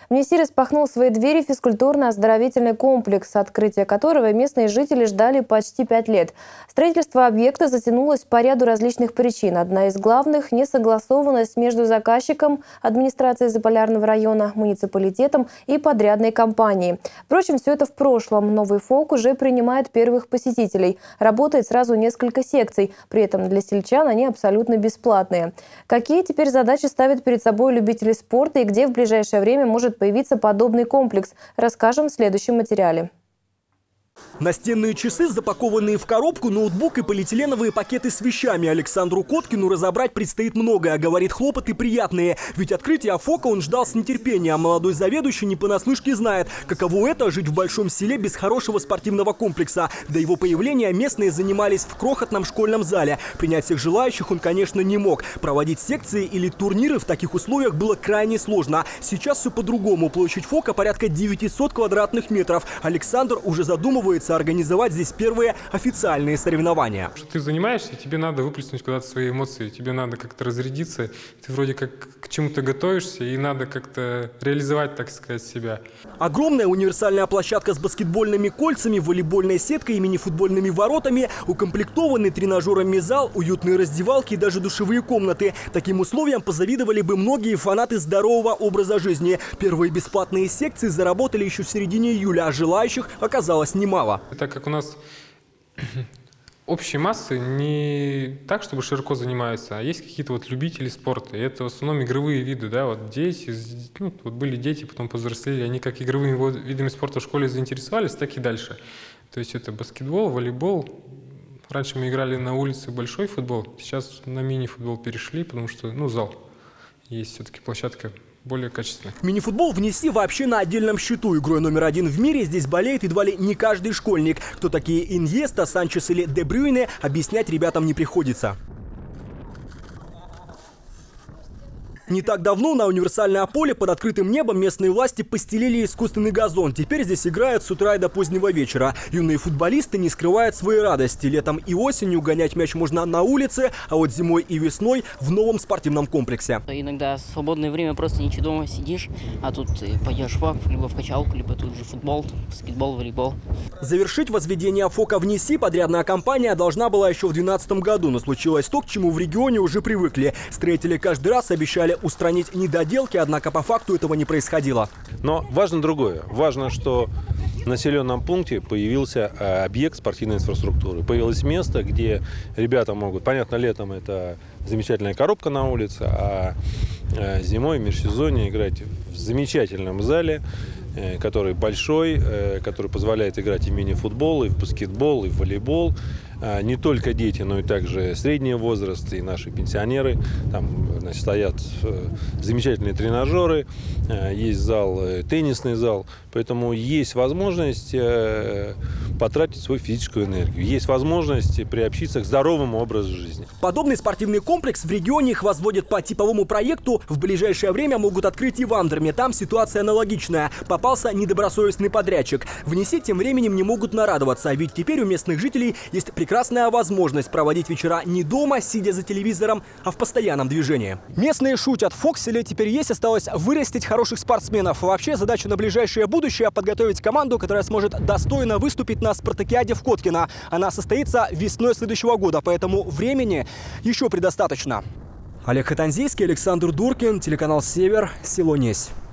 В Неси распахнул свои двери физкультурно-оздоровительный комплекс, открытие которого местные жители ждали почти 5 лет. Строительство объекта затянулось по ряду различных причин. Одна из главных – несогласованность между заказчиком, администрацией Заполярного района, муниципалитетом и подрядной компанией. Впрочем, все это в прошлом. Новый ФОК уже принимает первых посетителей. Работает сразу несколько секций. При этом для сельчан они абсолютно бесплатные. Какие теперь задачи ставят перед собой любители спорта и где в ближайшее время может появиться подобный комплекс, расскажем в следующем материале. Настенные часы, запакованные в коробку, ноутбук и полиэтиленовые пакеты с вещами. Александру Коткину разобрать предстоит многое. Говорит, хлопоты приятные. Ведь открытия ФОКа он ждал с нетерпением. А молодой заведующий не понаслышке знает, каково это – жить в большом селе без хорошего спортивного комплекса. До его появления местные занимались в крохотном школьном зале. Принять всех желающих он, конечно, не мог. Проводить секции или турниры в таких условиях было крайне сложно. Сейчас все по-другому. Площадь ФОКа порядка 900 квадратных метров. Александр уже задумывается организовать здесь первые официальные соревнования. Ты занимаешься, тебе надо выплеснуть куда-то свои эмоции, тебе надо как-то разрядиться, ты вроде как к чему-то готовишься и надо как-то реализовать, так сказать, себя. Огромная универсальная площадка с баскетбольными кольцами, волейбольной сеткой и мини-футбольными воротами, укомплектованный тренажерами зал, уютные раздевалки и даже душевые комнаты. Таким условиям позавидовали бы многие фанаты здорового образа жизни. Первые бесплатные секции заработали еще в середине июля, а желающих оказалось немало. Так как у нас общей массы не так, чтобы широко занимаются, а есть какие-то вот любители спорта. И это в основном игровые виды, да, вот дети, вот были дети, потом повзрослели, они как игровыми видами спорта в школе заинтересовались, так и дальше. То есть это баскетбол, волейбол. Раньше мы играли на улице большой футбол, сейчас на мини-футбол перешли, потому что, зал есть, все-таки площадка более качественная. Мини-футбол в Неси вообще на отдельном счету. Игрой номер 1 в мире здесь болеет едва ли не каждый школьник. Кто такие Иньеста, Санчес или Де Брюйне, объяснять ребятам не приходится. Не так давно на универсальное поле под открытым небом местные власти постелили искусственный газон. Теперь здесь играют с утра и до позднего вечера. Юные футболисты не скрывают своей радости. Летом и осенью гонять мяч можно на улице, а вот зимой и весной в новом спортивном комплексе. Иногда в свободное время просто ничего дома сидишь, а тут пойдешь в ФОК, либо в качалку, либо тут же футбол, баскетбол, волейбол. Завершить возведение ФОКа в Неси подрядная компания должна была еще в 2012 году, но случилось то, к чему в регионе уже привыкли. Строители каждый раз обещали устранить недоделки, однако по факту этого не происходило. Но важно другое. Важно, что в населенном пункте появился объект спортивной инфраструктуры. Появилось место, где ребята могут, понятно, летом это замечательная коробка на улице, а зимой, в межсезонье играть в замечательном зале, который большой, который позволяет играть и в мини-футбол, и в баскетбол, и в волейбол. Не только дети, но и также средний возраст, и наши пенсионеры. Там, значит, стоят замечательные тренажеры, есть зал, теннисный зал. Поэтому есть возможность потратить свою физическую энергию. Есть возможность приобщиться к здоровому образу жизни. Подобный спортивный комплекс в регионе их возводят по типовому проекту. В ближайшее время могут открыть и в Андерме. Там ситуация аналогичная. Попался недобросовестный подрядчик. В Неси тем временем не могут нарадоваться. Ведь теперь у местных жителей есть прекрасная возможность проводить вечера не дома, сидя за телевизором, а в постоянном движении. Местные шутят. В Фокселе теперь осталось вырастить хороших спортсменов. Вообще задача на ближайшее будущее – подготовить команду, которая сможет достойно выступить на спартакиаде в Коткино. Она состоится весной следующего года, поэтому времени еще предостаточно. Олег Хатанзейский, Александр Дуркин, телеканал «Север», село Несь.